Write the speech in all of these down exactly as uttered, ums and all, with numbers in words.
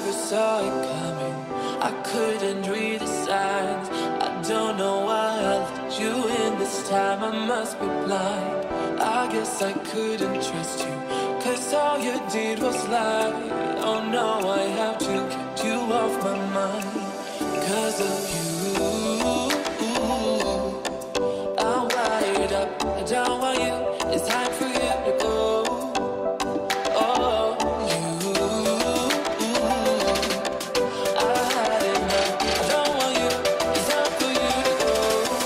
never saw it coming. I couldn't read the signs. I don't know why I let you in this time. I must be blind. I guess I couldn't trust you, 'cause all you did was lie. Oh no, I have to keep you off my mind. 'Cause of you, I'm wired up. I don't want you. It's time for you to go. Oh, you, I had enough. I don't want you. It's time for you to go.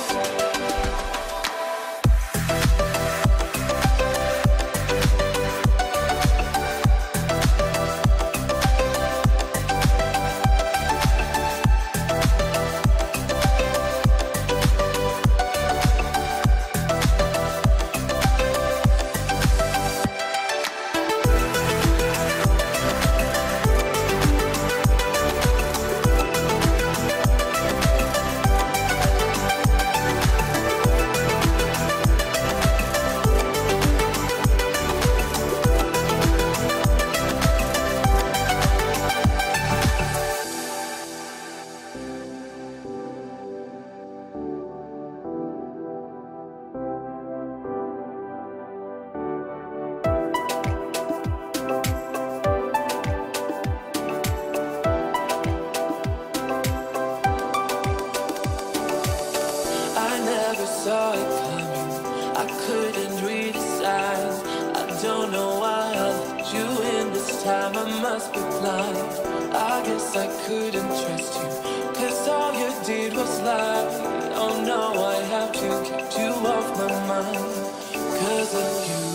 Saw it coming. I couldn't read the signs. I don't know why I let you in this time. I must be blind. I guess I couldn't trust you, 'cause all you did was lie. Oh no, I have to keep you off my mind. 'Cause of you.